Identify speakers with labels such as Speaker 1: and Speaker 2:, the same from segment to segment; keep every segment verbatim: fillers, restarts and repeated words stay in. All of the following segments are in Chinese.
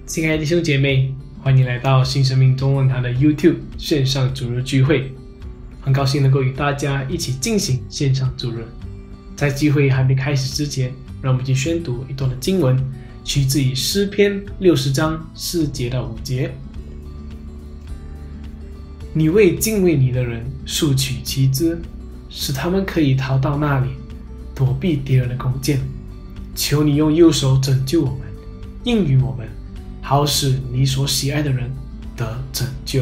Speaker 1: 亲爱的弟兄姐妹，欢迎来到新生命中文堂的 YouTube 线上主日聚会。很高兴能够与大家一起进行线上主日。在聚会还没开始之前，让我们去宣读一段的经文，取自于诗篇六十章四节到五节。你为敬畏你的人竖起旗帜，使他们可以逃到那里，躲避敌人的弓箭。求你用右手拯救我们，应允我们，好使你所喜爱的人得拯救。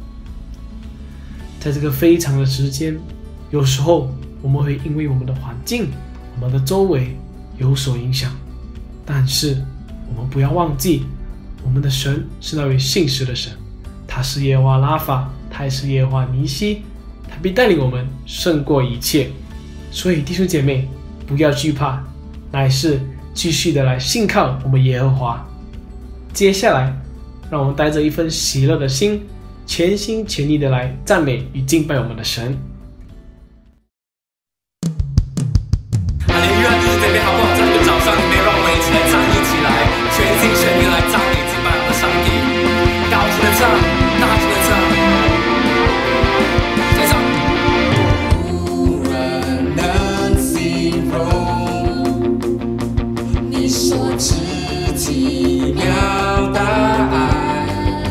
Speaker 1: 在这个非常的时间，有时候我们会因为我们的环境、我们的周围有所影响，但是我们不要忘记，我们的神是那位信实的神，他是耶和华拉法，他也是耶和华尼西，他必带领我们胜过一切。所以弟兄姐妹，不要惧怕，乃是继续的来信靠我们耶和华。接下来，让我们带着一份喜乐的心，全心全意的来赞美与敬拜我们的神。
Speaker 2: 哈利路亚！弟兄姐妹好不好？在这个早上里面，让我们一起来站立起来，全心全意来赞美敬拜我们的上帝。高声的唱，大声的唱，再唱。
Speaker 3: 无人能形容你所知奇妙的爱，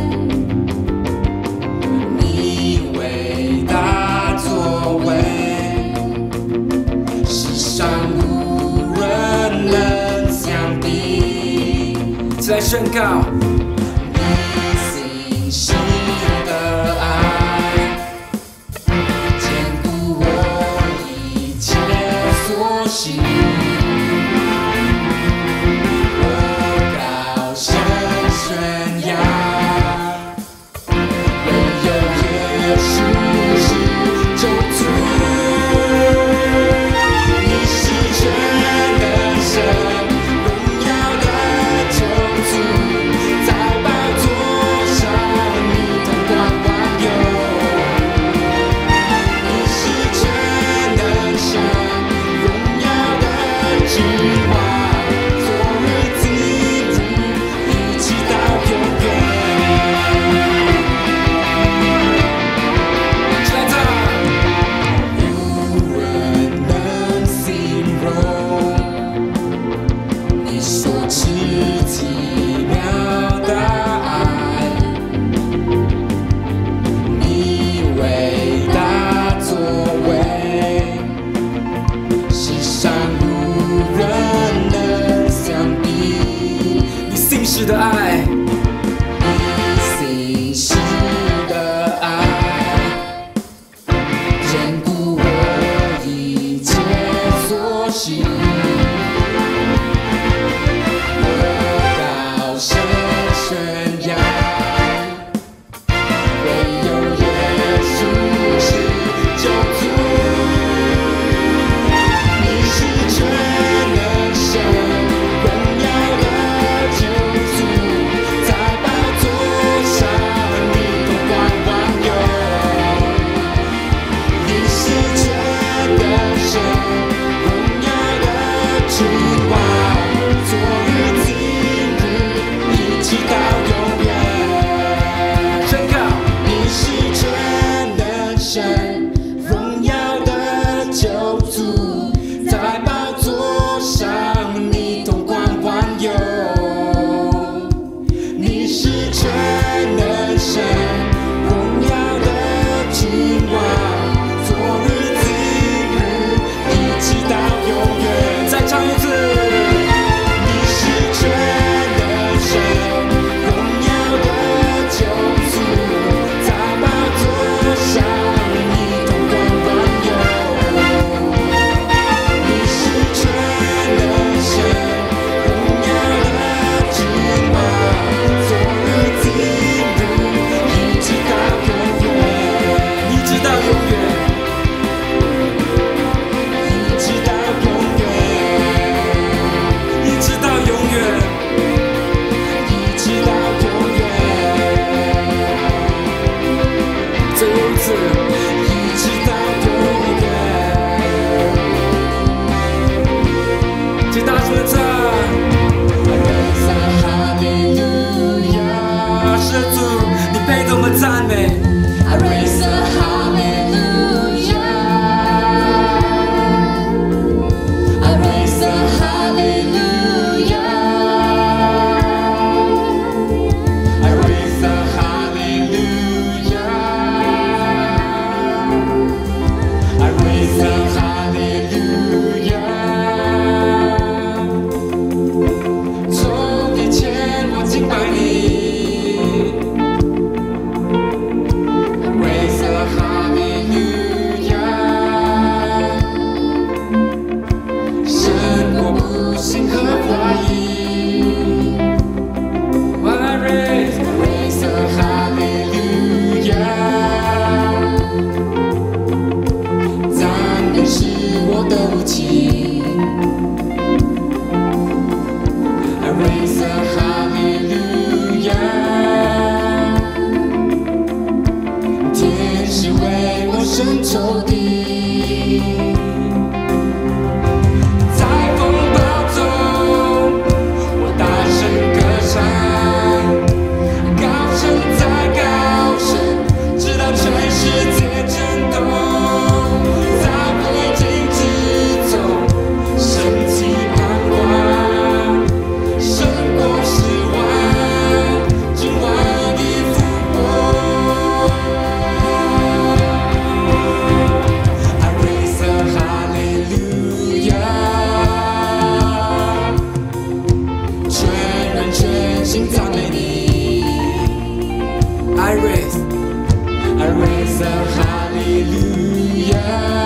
Speaker 3: 你伟大作为，世上无人能相比。
Speaker 2: 一起来宣告。
Speaker 3: 你信实的爱，坚固我一切所需。我高声宣扬，唯有耶稣是救主。你是全能神，荣耀的救主，在宝座上你统管万有。你是全能神，荣耀的君王，昨日今日一直到永远。
Speaker 2: 一起来唱。
Speaker 3: 无人能形容你所知奇妙的爱，你伟大作为，世上无人能相比。
Speaker 2: 你信实的爱，
Speaker 3: 你信实的爱，坚固我一切所需。我高声宣扬，唯有耶稣是救主。你是全能神，荣耀的救主，在仇敌。在风暴中，我大声歌唱，高声再高声，直到全世界震动。在灰烬之中，升起盼望，胜过失望，今晚的复活。I raise a hallelujah， 全人全心赞美你。
Speaker 2: I raise
Speaker 3: I raise a hallelujah。